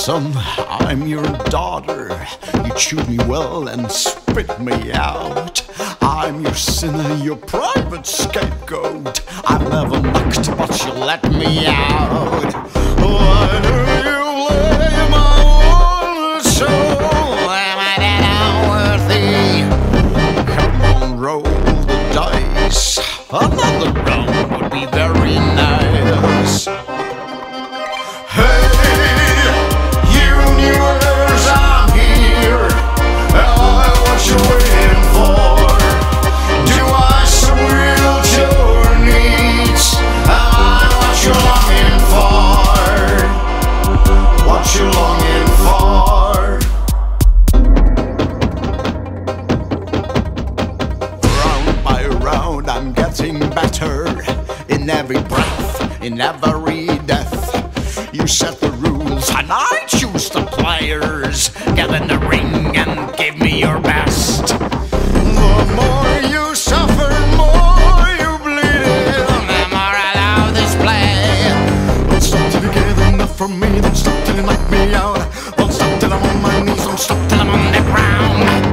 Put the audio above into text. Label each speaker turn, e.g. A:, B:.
A: son, I'm your daughter. You chewed me well and spit me out. I'm your sinner, your private scapegoat. I've never knocked, but you let me out. Why do you blame my one soul? Am I that unworthy? Come on, roll the dice. Another round would be very nice. Hey, universe, I'm here. What you waiting for? Do I surreal your needs? Am I what you're longing for? What you longing for? Round by round, I'm getting better. In every breath, in every death. You set the rules and I choose the players. Get in the ring and give me your best. The more you suffer, more you bleed. The more I love this play. Don't stop till you get enough from me. Don't stop till you knock me out. Don't stop till I'm on my knees. Don't stop till I'm on the ground.